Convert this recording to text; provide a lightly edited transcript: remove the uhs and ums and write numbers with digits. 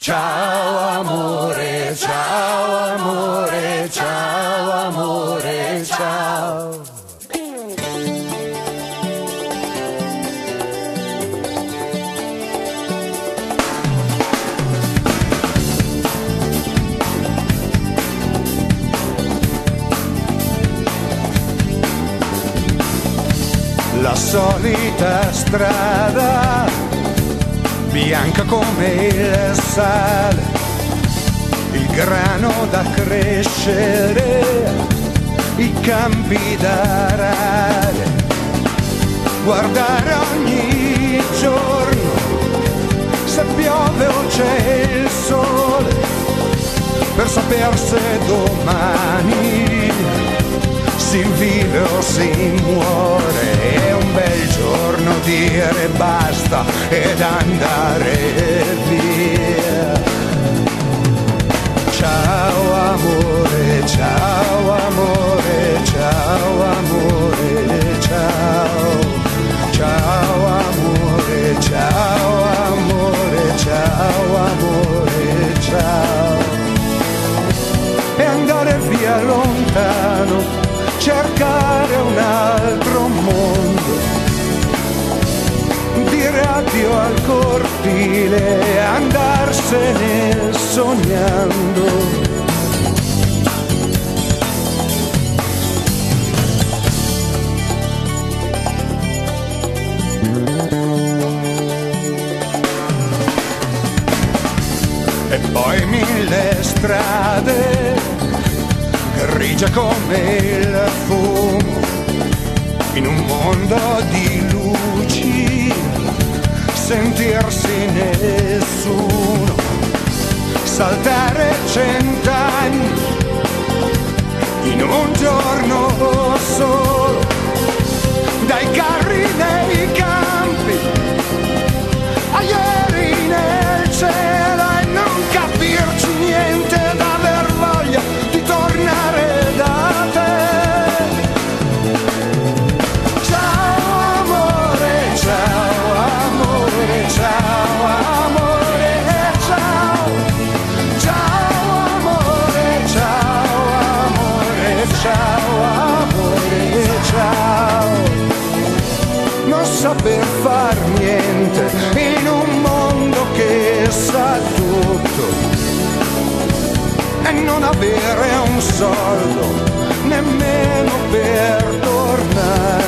Ciao amore, ciao amore, ciao amore, ciao. La solita strada, bianca come il sale, il grano da crescere, i campi da arare, guardare ogni giorno se piove o c'è il sole, per saper se domani si vive o si muore. È un bel giorno dire basta ed andare via. Ciao amore, ciao amore, ciao amore, ciao. Ciao amore, ciao amore, ciao amore, ciao. E andare via lontano, cercare un altro mondo, dire addio al cortile e andarsene sognando. E poi mille strade, grigia come il fumo, in un mondo di luci, sentirsi nessuno, saltare 100 anni in un giorno solo, dai carri nei campi a ieri nel cielo, e non capirci niente, d'aver voglia di tornare da te. Ciao amore, ciao amore, ciao amore, ciao. Ciao amore, ciao amore, ciao amore, ciao. Non saper far niente in un mondo che sa tutto, e non avere un soldo nemmeno per tornare.